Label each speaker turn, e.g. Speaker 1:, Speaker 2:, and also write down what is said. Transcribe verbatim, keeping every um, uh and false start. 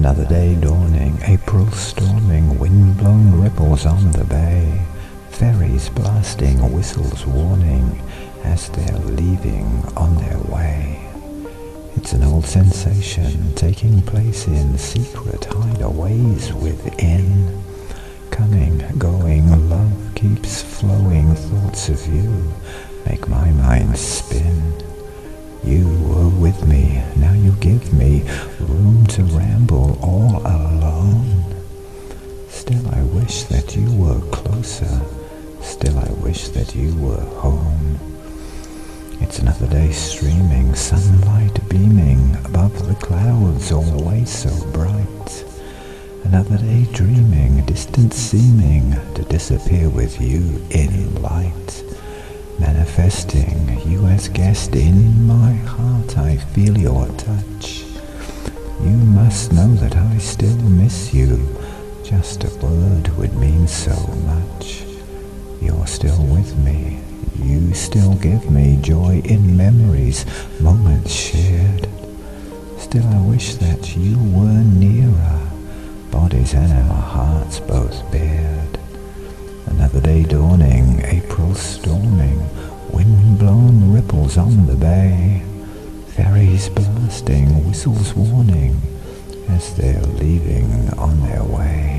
Speaker 1: Another day dawning, April storming, wind-blown ripples on the bay, ferries blasting, whistles warning, as they're leaving on their way. It's an old sensation, taking place in secret hideaways within. Coming, going, love keeps flowing, thoughts of you make my mind spin. You were with me, now you give me room to ramble all alone. Still I wish that you were closer, still I wish that you were home. It's another day streaming, sunlight beaming above the clouds, always so bright. Another day dreaming, distant seeming to disappear with you in light. Manifesting you as guest in my heart, I feel your touch. You must know that I still miss you, just a word would mean so much. You're still with me, you still give me joy in memories, moments shared. Still I wish that you were nearer, bodies and our hearts both bared. Another day dawning, April storming, wind-blown ripples on the bay, ferries blasting, whistles warning, as they're leaving on their way.